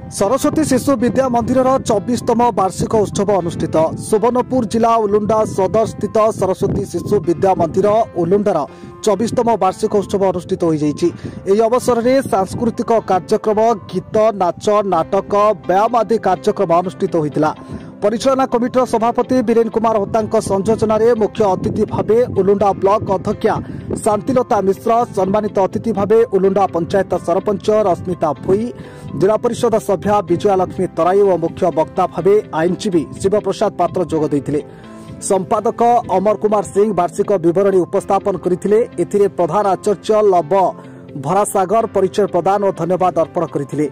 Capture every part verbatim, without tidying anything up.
सरस्वती शिशु विद्या मंदिर चौबीसतम वार्षिक उत्सव अनुष्ठित। सुवर्णपुर जिला उलुंडा सदर स्थित सरस्वती शिशु विद्या मंदिर उलुंडार चौबीसतम वार्षिक उत्सव अनुष्ठित हो जाइए। अवसर में सांस्कृतिक कार्यक्रम, गीत, नाच, नाटक, व्यायाम आदि कार्यक्रम अनुष्ठित होता। परिचालना कमिटर सभापति वीरेन कुमार होता संयोजन में मुख्य अतिथि भावे उलुंडा ब्लॉक अध्यक्षा शांतिलता मिश्र, सम्मानित अतिथि भावे उलुंडा पंचायत सरपंच रश्मिता भोई, जिला परिषद सभ्या विजयालक्ष्मी तराई और मुख्य वक्ता भावे आईनजीवी शिवप्रसाद पात्र जोग देथिले। संपादक अमर कुमार सिंह वार्षिक विवरणी उपस्थापन करथिले। एथिरे प्रधान आचार्य लव भरासागर परिचय प्रदान और धन्यवाद अर्पण करथिले।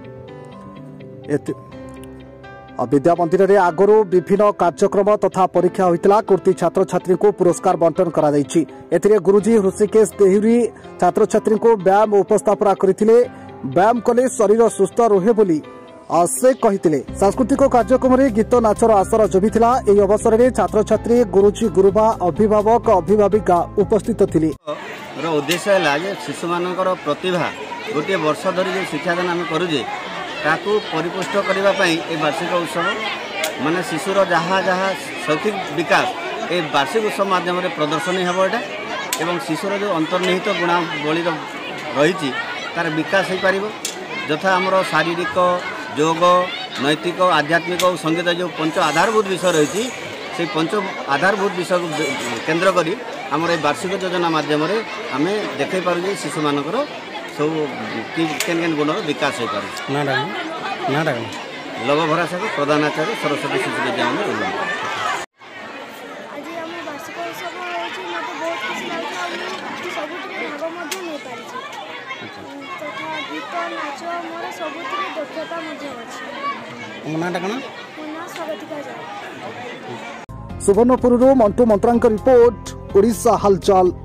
विद्या मंदिर में आगरू विभिन्न कार्यक्रम तथा परीक्षा होता। कृति छात्र छात्री को पुरस्कार बंटन करा जायछि। एथिरे गुरुजी ऋषिकेश देहुरी छात्र छात्री को व्यायाम उपस्थापना करथिले। व्यायाम कले शरीर सुस्थ रहे बोली से कहिथिले। सांस्कृतिक कार्यक्रम में गीत नाचर आसर जमिथिला। एही अवसर में छात्र छात्री, गुरुजी, गुरुबा, अभिभावक, अभिभाविका उपस्थित थिले। उद्देश्य है शिशु मानकर प्रतिभा गोटे वर्ष धरी शिक्षादान आम करुजे ताकू परिपुष्ट करने ये वार्षिक उत्सव माने शिशुर जहाँ जहाँ शैक्षिक विकास ये वार्षिक उत्सव माध्यम प्रदर्शनी हम एटा एवं शिशुर जो अंतर्निहित गुणावली रही तार विकास हो पार यथा आमर शारीरिक, योग, नैतिक, आध्यात्मिक और संगीत जो पंच आधारभूत विषय रही से पंच आधारभूत विषय को केन्द्र करी आमर ये वार्षिक योजना माध्यम आम देखे पारे शिशु मानकर सब केन केन गुण विकास हो पारे। लव भरासागर प्रधान आचार्य सरस्वती शिशु विद्या मंदिर। सुवर्णपुर मंटू मंत्रा रिपोर्ट, ओडिशा हालचाल।